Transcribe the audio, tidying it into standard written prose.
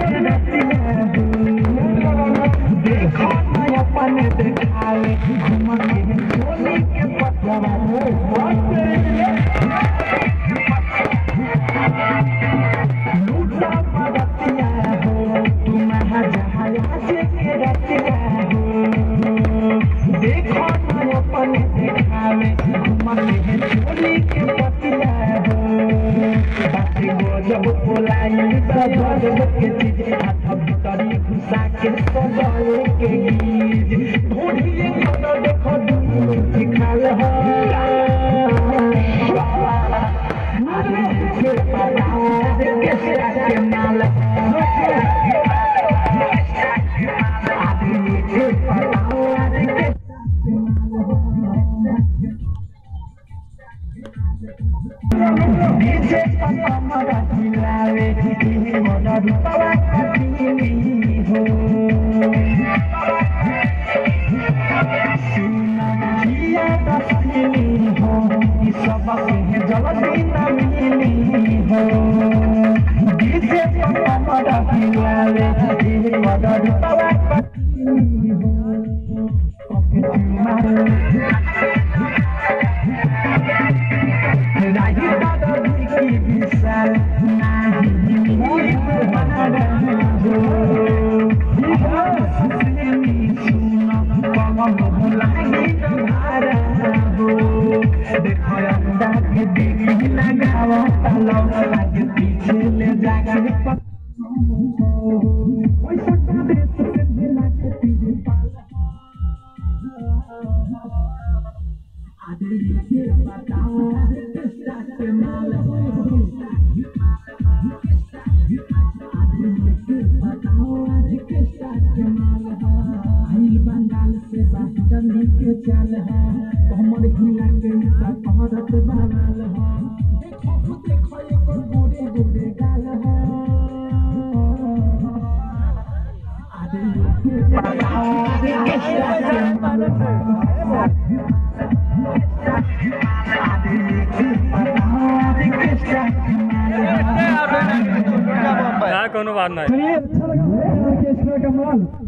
देखो अपन दिखावे घूम के चोली के पटवा लूटा पगतिया हो तुम जहाया के रतिया हो देखो अपन दिखावे घूम के चोली के पटवा जब बोलाई गजब के चीज हाथ भीतरी घुसा के सजाए के गीत ढूंढिए तो देखो दिखाल हो फिर पता कैसे के माल डीजे पम्मा खिलावे मोरा रूपवा कतीनी हो सुना किया दसनी हो ई सब के जल्दी न मिली हो डीजे पम्मा खिलावे मोरा रूपवा कतीनी हो राही दादा की विशाल नाही बना हो सुना पवन लागी तुम्हारा हो देखो अंदा के दिल लगाओ तलो लागे पीछे ले जागा ओए सट्टा दे से दिला के पीछे पाला आदि के बताओ के माल बंगाल से बात करने के चाल है हमर हिला के औरत बनाल है देखो देखो एक गोरे गोरे गाल है आदि के बताओ आर्केस्ट्रा के माल कोनो बात नहीं। चलिए अच्छा लगा ऑर्केस्ट्रा का माल।